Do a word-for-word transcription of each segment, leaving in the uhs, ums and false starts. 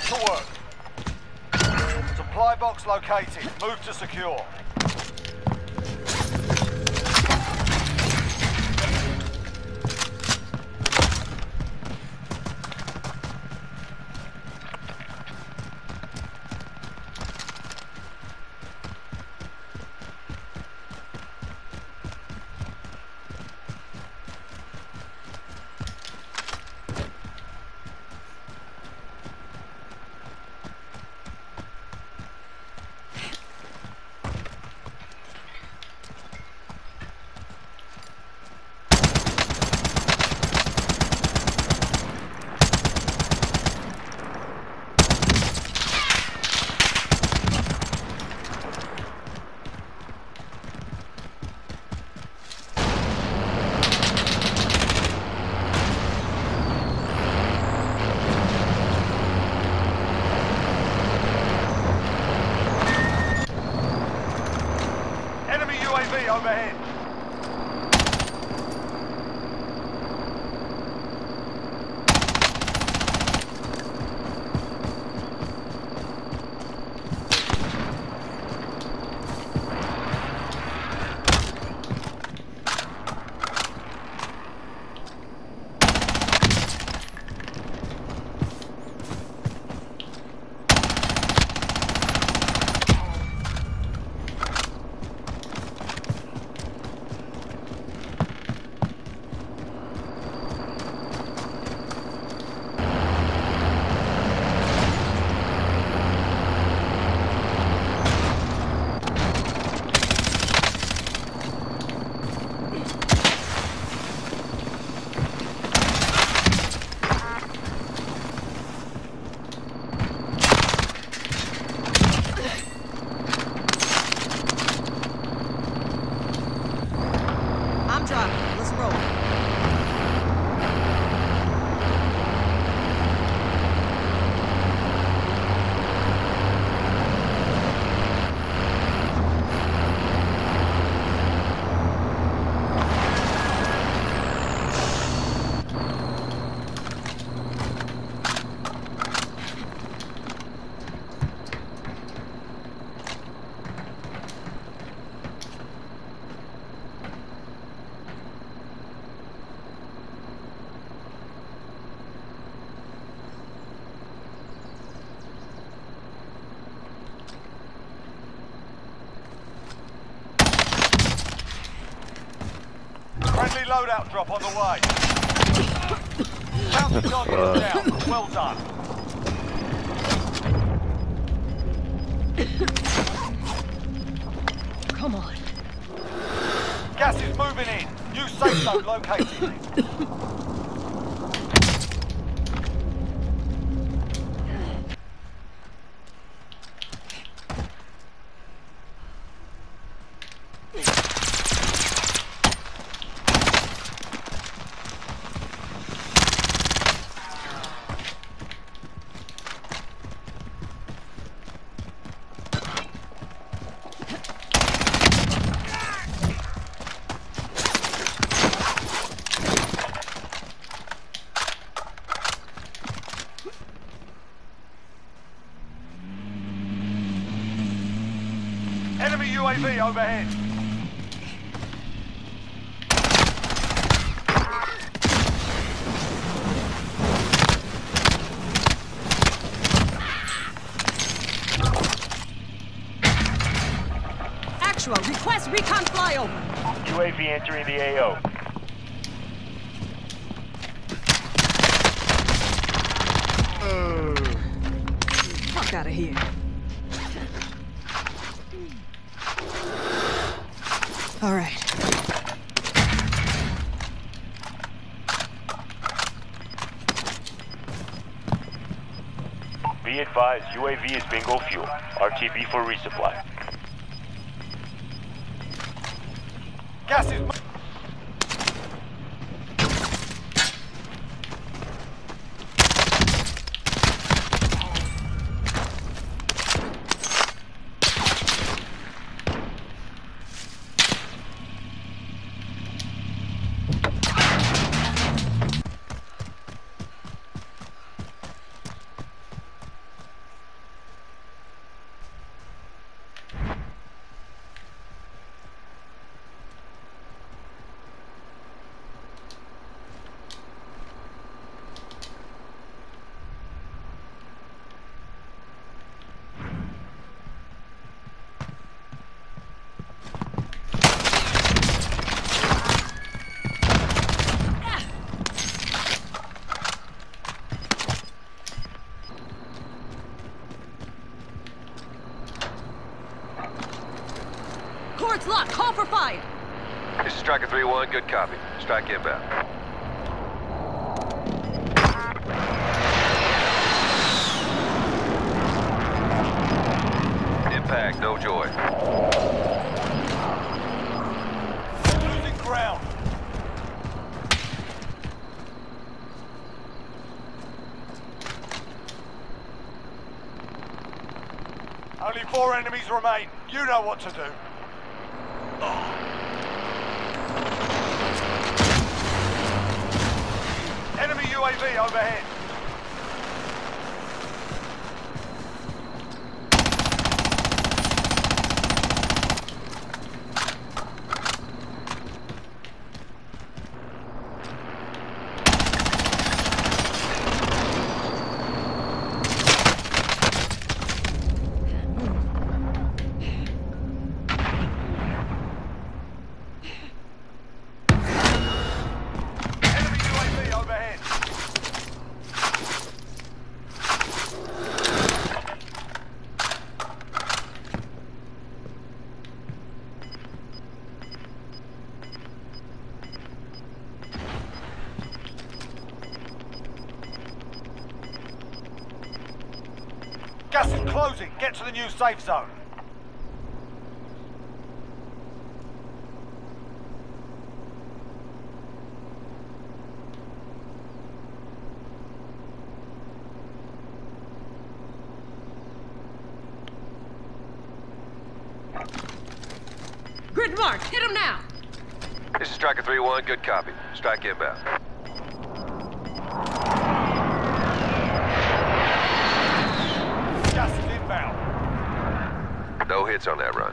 to work. Supply box located. Move to secure. Overhead. Friendly loadout drop on the way. Bounty target down. Well done. Come on. Gas is moving in. New safe zone located. Enemy U A V overhead. Actual, request recon flyover. U A V entering the A O. Fuck out of here. All right. Be advised, U A V is bingo fuel. R T B for resupply. Gas is... one, good copy. Strike inbound. Impact, no joy. Losing ground. Only four enemies remain. You know what to do. Enemy U A V overhead. Enemy U A V overhead. Gas is closing. Get to the new safe zone. Grid mark, hit him now! This is Striker three one, good copy. Strike inbound. Gas is inbound. No hits on that run.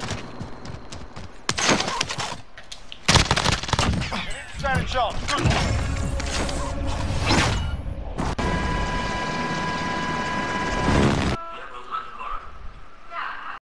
Stand a chance. Good.